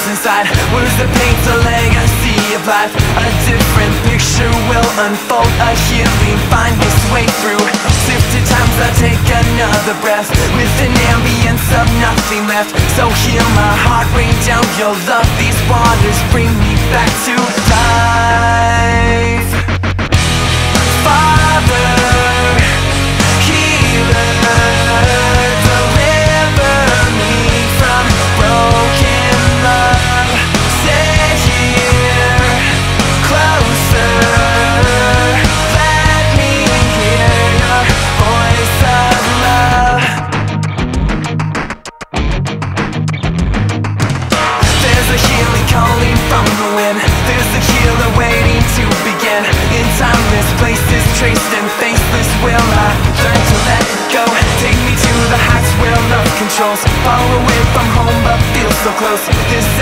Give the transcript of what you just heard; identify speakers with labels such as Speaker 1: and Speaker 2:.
Speaker 1: inside. Words that paint a legacy of life. A different picture will unfold. A healing find its way through sifted times. I take another breath with an ambience of nothing left. So heal my heart, rain down your love. These waters bring me back to life. Father, healer, deliver me from broken love. Stay here, closer. Let me hear your voice of love. There's a healing calling from the wind. There's a healer waiting to begin. In timeless places, traced and faceless, will I learn to let go? Take me to the heights where love controls. Far away from home but feel so close. This